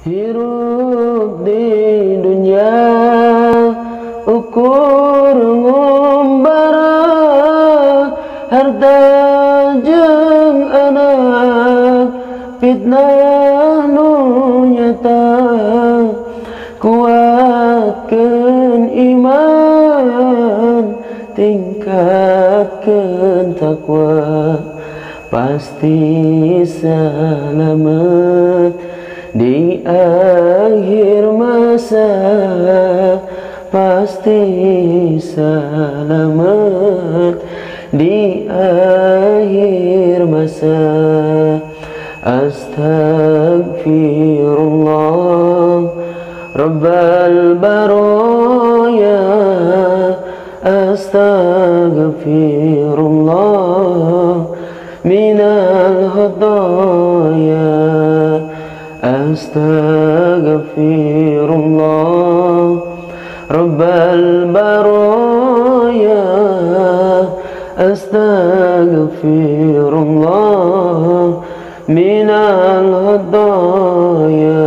Hirup di dunia ukur ngumbara harta jeung anak fitnah nu nyata kuatkeun iman tingkatkeun takwa pasti selamat di akhir masa, pasti selamat di akhir masa. Astagfirullah Rabbal baraya, astagfirullah minal khataya. Astagfirullah Rabbal baraya, astagfirullah minal khataya.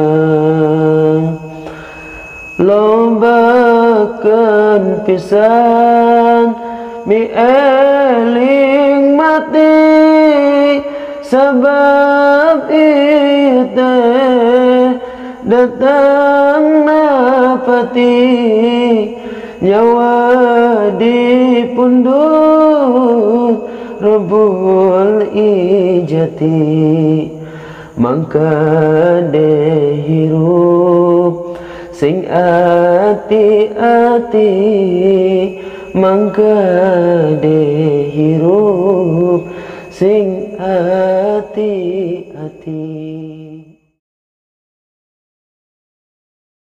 Lobakeun pisan mi eling mati sabab ieu teh datang napati nyawa di punduk Rabbul Ijati mangka dehirup sing ati-ati mangka dehirup sing